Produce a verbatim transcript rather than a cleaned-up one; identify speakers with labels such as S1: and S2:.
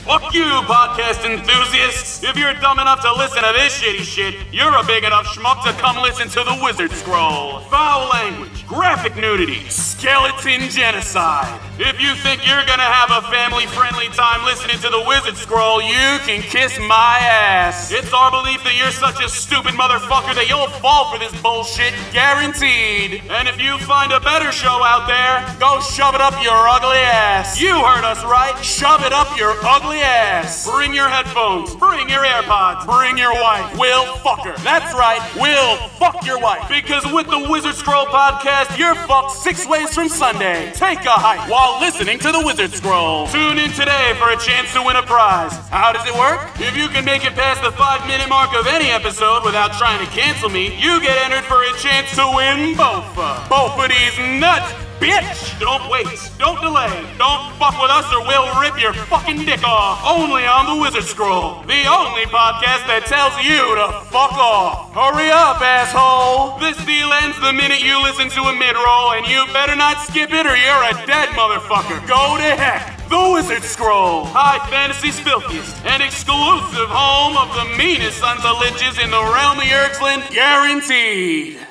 S1: Fuck you, podcast enthusiasts! If you're dumb enough to listen to this shitty shit, you're a big enough schmuck to come listen to the Wizard Scroll. Foul language, graphic nudity, skeleton genocide. If you think you're gonna have a family-friendly time listening to the Wizard Scroll, you can kiss my ass. It's our belief that you're such a stupid motherfucker that you'll fall for this bullshit, guaranteed. And if you find a better show out there, go shove it up your ugly ass. You heard us right, shove it up your ugly ass. Bring your headphones, bring your AirPods, bring your wife. We'll fuck her. That's right, we'll fuck your wife. Because with the Wizard Scroll podcast, you're fucked six ways from Sunday. Take a hike while listening to the Wizard Scroll. Tune in today for a chance to win a prize. How does it work? If you can make it past the five minute mark of any episode without trying to cancel me, you get entered for a chance to win both. Both of these nuts, bitch! Don't wait. Don't delay. Don't fuck with us or we'll rip your fucking dick off. Only on the Wizard Scroll. The only podcast that tells you to fuck off. Hurry up, asshole. This deal ends the minute you listen to a mid-roll, and you better not skip it or you're a dead motherfucker. Go to heck. The Wizard Scroll, High Fantasy's filthiest and exclusive home of the meanest sons of liches in the realm of Yerxland, guaranteed.